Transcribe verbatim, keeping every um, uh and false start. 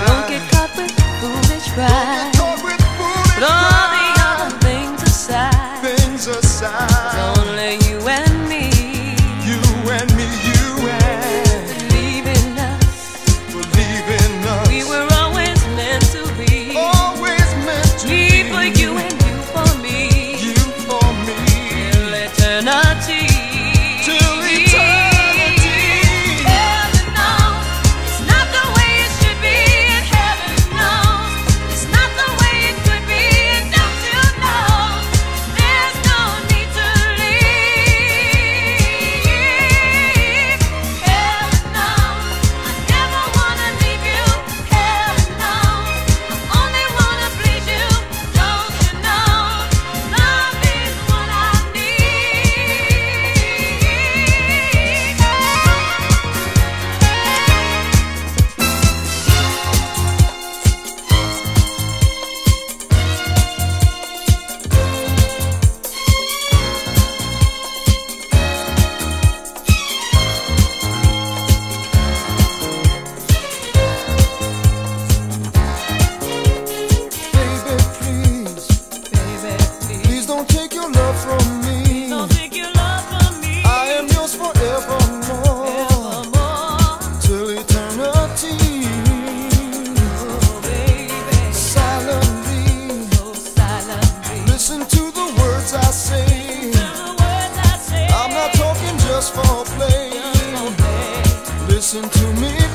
Don't get caught with foolish pride. Put all the other things aside. Things aside. It's only you and me. You and me, you and Believe in us. believe in us. We were always meant to be. Always meant to Me be. for you and you for me. You for me. Till eternity. Till eternity. Heaven knows it's not the way it should be, and heaven knows it's not the way it could be. And don't you know there's no need to leave? Heaven knows I never wanna leave you. Heaven knows I only wanna please you. Don't you know love is what I need? Baby, please, Baby, please please don't take your love from me. don't take your love from me. I am yours forevermore. Evermore. Till eternity. Oh, baby, Silently, so silently. listen to the words I say. To the words I say. I'm not talking just for play. Oh, babe. Listen to me